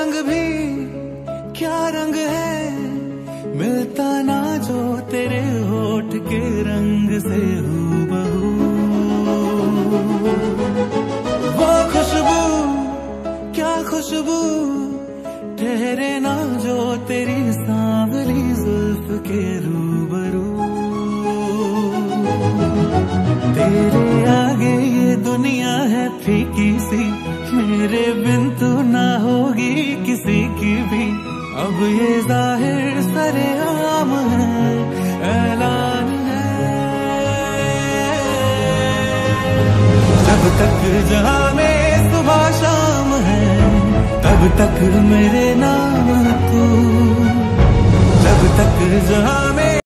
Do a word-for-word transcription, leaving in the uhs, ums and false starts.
रंग भी क्या रंग है, मिलता ना जो तेरे होठ के रंग से हूबहू। वो खुशबू क्या खुशबू, ठहरे ना जो तेरी सांवली जुल्फ के रूबरू। तेरे आगे ये दुनिया है फीकी सी, मेरे बिन तू ना होगी किसी की भी। अब ये जाहिर सरेआम है, ऐलान है। जब तक जहां में सुबह शाम है, तब तक मेरे नाम तू। जब तक जहां में